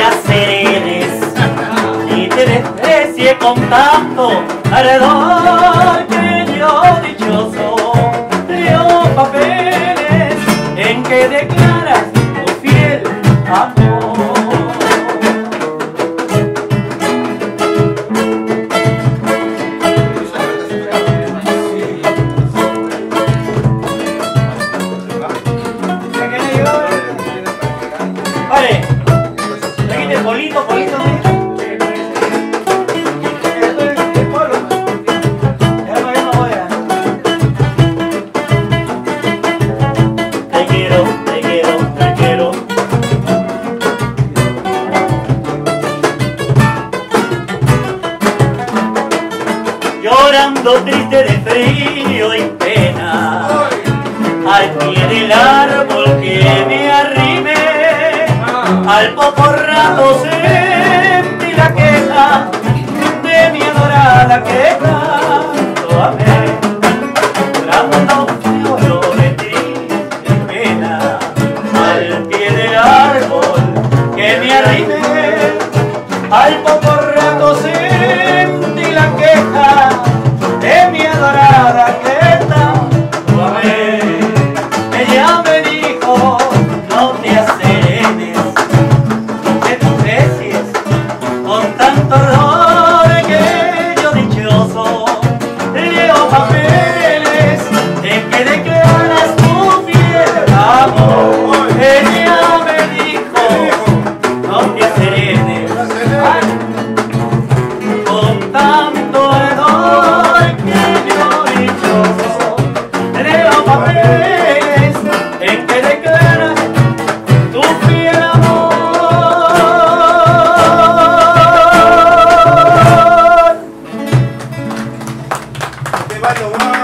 aceres y te desprecie con tanto ardor que yo dichoso leo papeles en que declaras tu fiel amor. Vale, aquí te polito, polito. Te quiero, te quiero, te quiero. Llorando triste de frío y pena, al pie del árbol que me arrimé, al poco rato sentí la queja de mi adorada que tanto amé. Llorando lloro de triste pena, al pie del árbol que me arrimé, al poco rato sentí la queja de mi adorada que tanto amé. Ella me dijo, no te acerenes, no te desprecies con tanto horror que yo dichoso leo papeles en que declaras tu fiel amor. Ella me dijo, no te acerenes con tanto